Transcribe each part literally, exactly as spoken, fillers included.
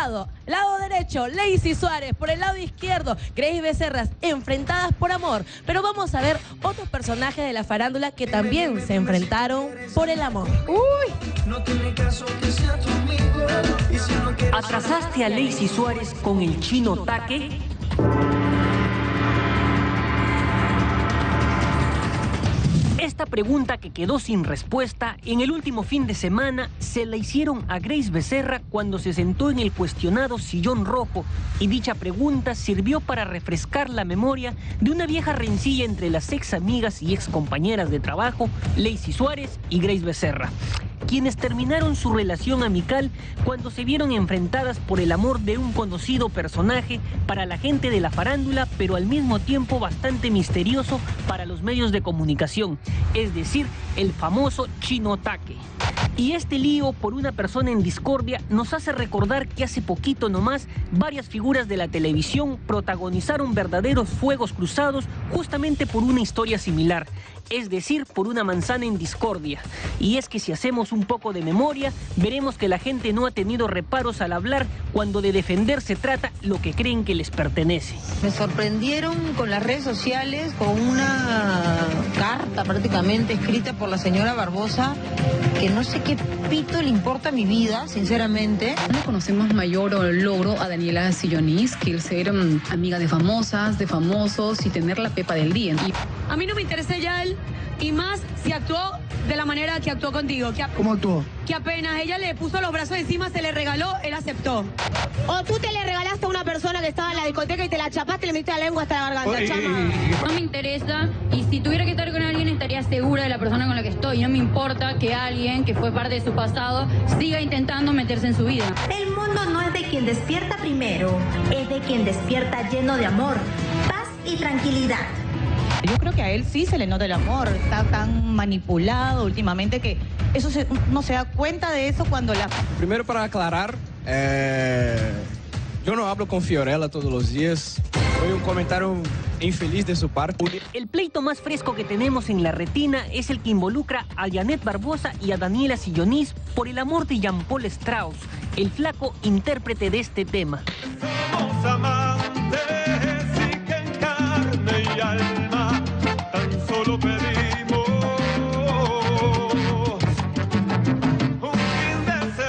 lado, lado derecho, Lacey Suárez, por el lado izquierdo, Grace Becerra, enfrentadas por amor. Pero vamos a ver otros personajes de la farándula que también se enfrentaron por el amor. ¡Uy! ¿Atrasaste a Lacey Suárez con el chino Taque? Esta pregunta, que quedó sin respuesta, en el último fin de semana se la hicieron a Grace Becerra cuando se sentó en el cuestionado sillón rojo, y dicha pregunta sirvió para refrescar la memoria de una vieja rencilla entre las ex amigas y ex compañeras de trabajo, Lacey Suárez y Grace Becerra, quienes terminaron su relación amical cuando se vieron enfrentadas por el amor de un conocido personaje para la gente de la farándula, pero al mismo tiempo bastante misterioso para los medios de comunicación, es decir, el famoso chino Taque. Y este lío por una persona en discordia nos hace recordar que hace poquito nomás varias figuras de la televisión protagonizaron verdaderos fuegos cruzados justamente por una historia similar, es decir, por una manzana en discordia. Y es que si hacemos un poco de memoria, veremos que la gente no ha tenido reparos al hablar cuando de defender se trata lo que creen que les pertenece. Me sorprendieron con las redes sociales, con una carta prácticamente escrita por la señora Barbosa, que no sé qué pito le importa a mi vida, sinceramente. No conocemos mayor logro a Daniela Sillonis que el ser um, amiga de famosas, de famosos y tener la pepa del día. Y... A mí no me interesa ya él, y más si actuó de la manera que actuó contigo. Que, ¿Cómo actuó? Que apenas ella le puso los brazos encima, se le regaló, él aceptó. O tú te le regalaste a una persona que estaba en la discoteca y te la chapaste y le metiste la lengua hasta la garganta, Oye, chama. No me interesa, y si tuviera que estar con alguien estaría segura de la persona con la que estoy. No me importa que alguien que fue parte de su pasado siga intentando meterse en su vida. El mundo no es de quien despierta primero, es de quien despierta lleno de amor, paz y tranquilidad. Yo creo que a él sí se le nota el amor, está tan manipulado últimamente que eso se, no se da cuenta de eso cuando la... Primero, para aclarar, eh, yo no hablo con Fiorella todos los días. Fue un comentario infeliz de su parte. El pleito más fresco que tenemos en la retina es el que involucra a Janet Barbosa y a Daniela Sillonis por el amor de Jean-Paul Strauss, el flaco intérprete de este tema. Somos amantes y que en carne y alma tan solo pedimos un fin de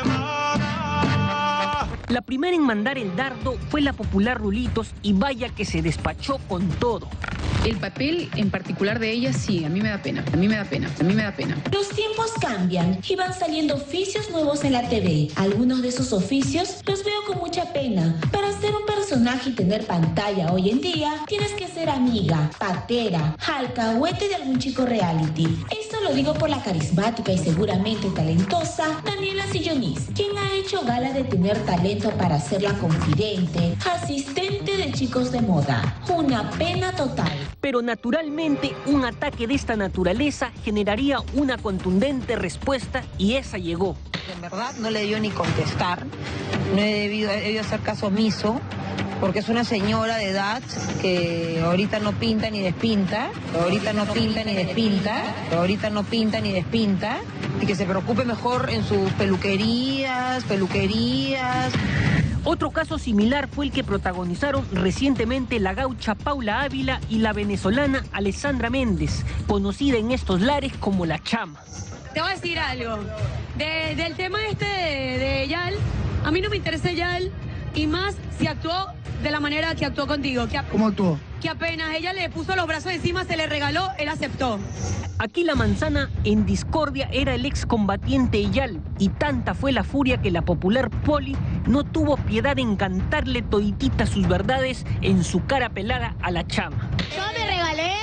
semana. La primera en mandar el dardo fue la popular Rulitos, y vaya que se despachó con todo. El papel en particular de ella, sí, a mí me da pena, a mí me da pena, a mí me da pena. Los tiempos cambian y van saliendo oficios nuevos en la T V. Algunos de esos oficios los veo con mucha pena. Para ser un personaje y tener pantalla hoy en día, tienes que ser amiga, patera, alcahuete de algún chico reality. Esto lo digo por la carismática y seguramente talentosa Daniela Sillonis, quien ha hecho gala de tener talento para ser la confidente, asistente de chicos de moda. Una pena total. Pero naturalmente un ataque de esta naturaleza generaría una contundente respuesta, y esa llegó. En verdad no le debió ni contestar, no he debido, he debido hacer caso omiso, porque es una señora de edad que ahorita no pinta ni despinta, ahorita no pinta ni despinta, ahorita no pinta ni despinta, y que se preocupe mejor en sus peluquerías, peluquerías. Otro caso similar fue el que protagonizaron recientemente la gaucha Paula Ávila y la venezolana Alessandra Méndez, conocida en estos lares como La Chama. Te voy a decir algo. De, del tema este de, de Yal, a mí no me interesa Yal, y más si actuó de la manera que actuó contigo. Que, ¿Cómo actuó? Que apenas ella le puso los brazos encima, se le regaló, él aceptó. Aquí la manzana en discordia era el excombatiente Yal, y tanta fue la furia que la popular Poli no tuvo piedad en cantarle toditita sus verdades en su cara pelada a La Chama. Yo me regalé,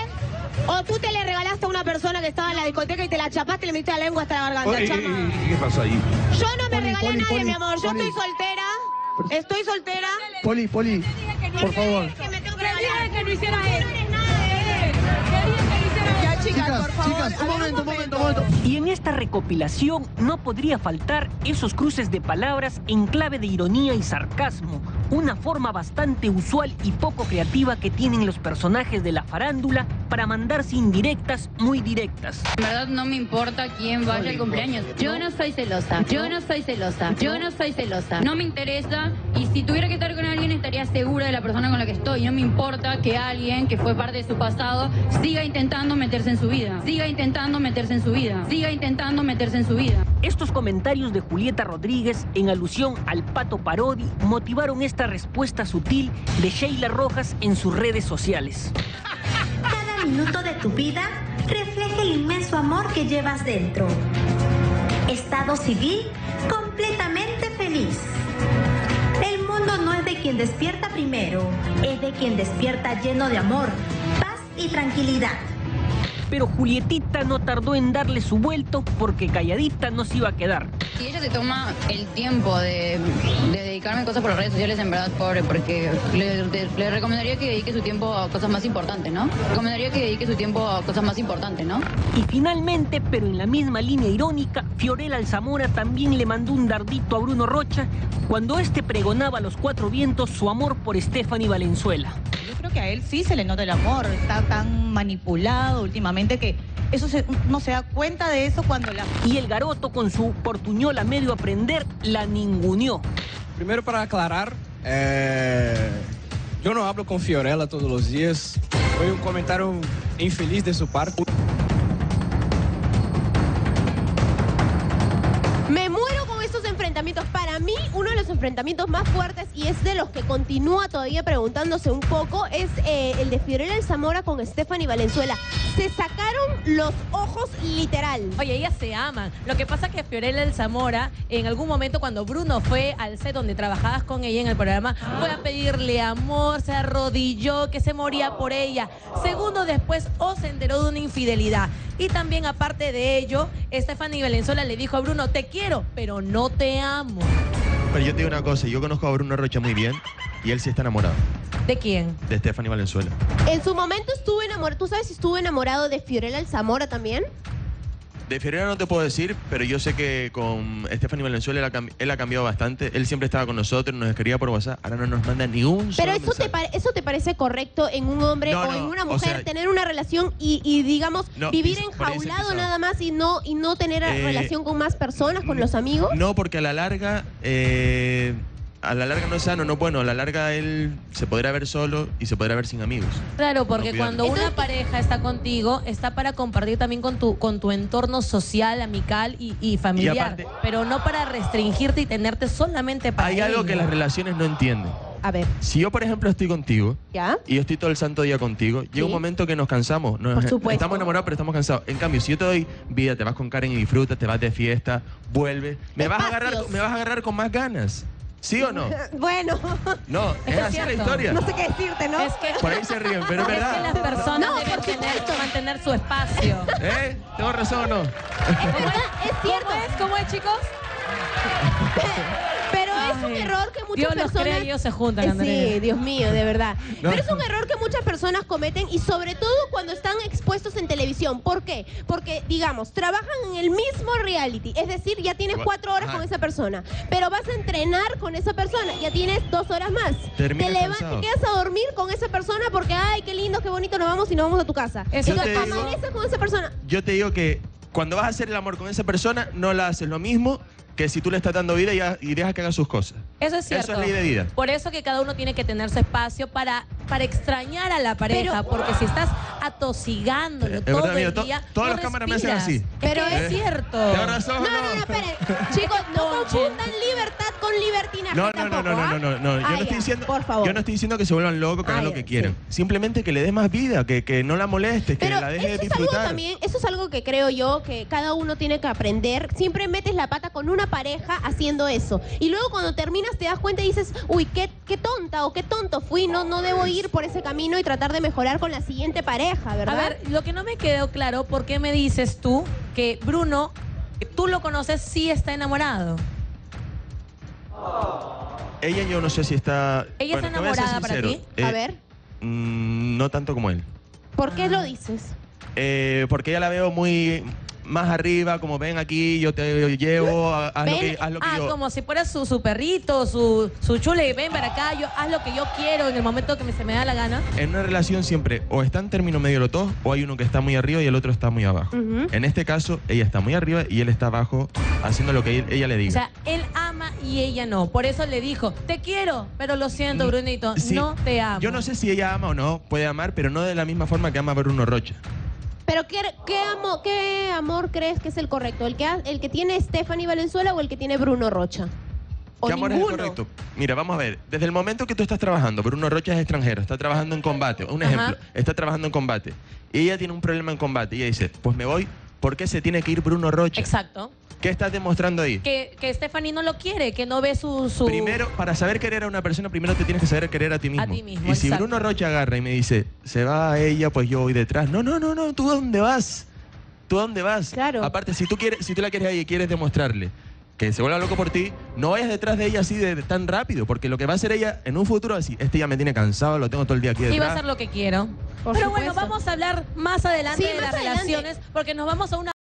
o tú te le regalaste a una persona que estaba en la discoteca y te la chapaste y le metiste la lengua hasta la garganta, Oye, chama. ¿qué pasa ahí? Yo no me Poli, regalé Poli, a nadie, Poli, mi amor. Yo Poli. estoy soltera. Estoy soltera. Poli, Poli, por favor. Que me tengo que regalar. Que no hicieras eso. No eres nada de él. Ya, chicas, Chicas, por favor. chicas, un momento, un momento, un momento. Y en esta recopilación no podría faltar esos cruces de palabras en clave de ironía y sarcasmo, una forma bastante usual y poco creativa que tienen los personajes de la farándula para mandarse indirectas muy directas. En verdad no me importa quién vaya al cumpleaños. Yo no soy celosa, yo no soy celosa, yo no soy celosa. No me interesa y si tuviera que estar con alguien estaría segura de la persona con la que estoy. No me importa que alguien que fue parte de su pasado siga intentando meterse en su vida, siga intentando meterse en su vida, siga intentando meterse en su vida. Estos comentarios de Julieta Rodríguez en alusión al Pato Parodi motivaron esta respuesta sutil de Sheila Rojas en sus redes sociales. Cada minuto de tu vida refleja el inmenso amor que llevas dentro. Estado civil completamente feliz. El mundo no es de quien despierta primero, es de quien despierta lleno de amor, paz y tranquilidad. Pero Julietita no tardó en darle su vuelto porque calladita no se iba a quedar. Si ella se toma el tiempo de, de dedicarme a cosas por las redes sociales, en verdad, pobre, porque le, le, le recomendaría que dedique su tiempo a cosas más importantes, ¿no? Recomendaría que dedique su tiempo a cosas más importantes, ¿no? Y finalmente, pero en la misma línea irónica, Fiorella Alzamora también le mandó un dardito a Bruno Rocha cuando este pregonaba a los cuatro vientos su amor por Stephanie Valenzuela. Yo creo que a él sí se le nota el amor, está tan manipulado últimamente que eso se, no se da cuenta de eso cuando la... Y el garoto con su portuñola medio a prender la ninguneó. Primero para aclarar, eh, yo no hablo con Fiorella todos los días. Fue un comentario infeliz de su parte. Me muero con estos enfrentamientos. Para mí, uno de los enfrentamientos más fuertes, y es de los que continúa todavía preguntándose un poco, es eh, el de Fiorella Alzamora con Stephanie Valenzuela. Se sacaron los ojos literal. Oye, ellas se aman. Lo que pasa es que Fiorella Alzamora, en algún momento cuando Bruno fue al set donde trabajabas con ella en el programa, fue a pedirle amor, se arrodilló, que se moría por ella. Segundos después, o se enteró de una infidelidad. Y también, aparte de ello, Stephanie Valenzuela le dijo a Bruno, te quiero, pero no te amo. Pero yo te digo una cosa, yo conozco a Bruno Rocha muy bien y él sí está enamorado. ¿De quién? De Stephanie Valenzuela. En su momento estuvo enamorado. ¿Tú sabes si estuvo enamorado de Fiorella Alzamora también? De Fiorella no te puedo decir, pero yo sé que con Stephanie Valenzuela él ha, cambi él ha cambiado bastante. Él siempre estaba con nosotros, nos escribía por WhatsApp, ahora no nos manda ni un solo Pero eso te, ¿eso te parece correcto en un hombre no, o no, en una o mujer, sea, tener una relación y, y digamos, no, vivir y por ahí se enjaulado empezó. nada más y no, y no tener Eh, relación con más personas, con los amigos? No, porque a la larga, eh, a la larga no es sano, no bueno, a la larga él se podrá ver solo y se podrá ver sin amigos. Claro, porque No, cuando cuidado. una pareja está contigo, está para compartir también con tu, con tu entorno social, amical y, y familiar. Y aparte- pero no para restringirte y tenerte solamente para Hay algo ello. que las relaciones no entienden. A ver. Si yo, por ejemplo, estoy contigo ¿Ya? y yo estoy todo el santo día contigo, llega un momento que nos cansamos. Nos- Por supuesto. Estamos enamorados, pero estamos cansados. En cambio, si yo te doy vida, te vas con Karen y disfrutas, te vas de fiesta, vuelves, me vas a agarrar, Espacios. me vas a agarrar con más ganas. ¿Sí o no? Bueno. No, es así la historia. No sé qué decirte, ¿no? Es que, Por ahí se ríen, pero es es que verdad. las personas No, deben por tener, supuesto. mantener su espacio. ¿Eh? ¿Tengo razón o no? Es verdad, es cierto. ¿Cómo es? ¿Cómo es, chicos? Pero es un Ay, error que muchas Dios los personas... crea y ellos se juntan, Eh, Andrea. Sí, Dios mío, de verdad. No. Pero es un error que muchas personas cometen y sobre todo cuando están expuestos en televisión. ¿Por qué? Porque, digamos, trabajan en el mismo reality. Es decir, ya tienes Igual. cuatro horas Ajá. con esa persona. Pero vas a entrenar con esa persona. Ya tienes dos horas más. Terminas te levantas, cansado. te quedas a dormir con esa persona porque, ay, qué lindo, qué bonito, nos vamos y nos vamos a tu casa. Eso Entonces, te digo- amaneces con esa persona. Yo te digo que cuando vas a hacer el amor con esa persona, no la haces lo mismo que si tú le estás dando vida y, ha- y dejas que haga sus cosas. Eso es cierto. Eso es ley de vida. Por eso que cada uno tiene que tener su espacio para, para extrañar a la pareja, Pero- porque si estás atosigándolo Es todo verdad, mira, el to- día, todas no las cámaras me hacen respiras. así. Pero es, que ¿Eh? es cierto. ¿Tengo razón o No, no? no, no, esperen. Chicos, no confundan libertad con libertinaje No, no, no, tampoco, no, no, ¿ah? no, no, no. Yo Ah, no ya, estoy diciendo, por favor. yo no estoy diciendo que se vuelvan locos, que hagan Ah, lo que ya, quieran. sí. Simplemente que le des más vida, que, que no la molestes, que Pero la dejes eso es disfrutar. algo también, eso es algo que creo yo que cada uno tiene que aprender. Siempre metes la pata con una pareja haciendo eso. Y luego cuando terminas te das cuenta y dices, uy, qué, qué tonta o qué tonto fui, no, no debo ir por ese camino y tratar de mejorar con la siguiente pareja, ¿verdad? A ver, lo que no me quedó claro, ¿por qué me dices tú que Bruno, que tú lo conoces, sí está enamorado? Ella yo no sé si está... ¿Ella está te voy a ser enamorada para sincero, ti? eh, A ver, mm, no tanto como él. ¿por qué lo dices? Eh, porque ella la veo muy... más arriba, como ven aquí, yo te llevo, haz, lo Ven, que, haz lo que ah, yo... como si fuera su, su perrito, su, su chule, ven para acá, yo haz lo que yo quiero en el momento que me, se me da la gana. En una relación siempre o está en término medio los dos, o hay uno que está muy arriba y el otro está muy abajo. Ujú. En este caso, ella está muy arriba y él está abajo haciendo lo que él- ella le O diga. sea, él ama y ella no. Por eso le dijo, te quiero, pero lo siento, Brunito, Sí, no te amo. Yo no sé si ella ama o no, puede amar, pero no de la misma forma que ama a Bruno Rocha. Pero ¿qué, qué, amo- qué amor crees que es el correcto? ¿El que, ha- el que tiene Stephanie Valenzuela o el que tiene Bruno Rocha? ¿O ¿Qué amor es ninguno? el correcto? Mira, vamos a ver. Desde el momento que tú estás trabajando, Bruno Rocha es extranjero, está trabajando en combate. Un Ajá. ejemplo, está trabajando en combate. Y ella tiene un problema en combate. Y ella dice, pues me voy, ¿por qué se tiene que ir Bruno Rocha? Exacto. ¿Qué estás demostrando ahí? Que, que Stephanie no lo quiere, que no ve su... su... Primero, para saber querer a una persona, primero te tienes que saber querer a ti mismo. A ti mismo, y si exacto. Bruno Rocha agarra y me dice, se va a ella, pues yo voy detrás. No, no, no, no, ¿tú a dónde vas? ¿Tú a dónde vas? Claro. Aparte, si tú, quieres, si tú la quieres a ella y quieres demostrarle que se vuelva loco por ti, no vayas detrás de ella así de, de tan rápido, porque lo que va a hacer ella en un futuro es así, este ya me tiene cansado, lo tengo todo el día aquí detrás. Y va a hacer lo que quiero. Por Pero bueno, supuesto. vamos a hablar más adelante Sí, de más las adelante. relaciones, porque nos vamos a una...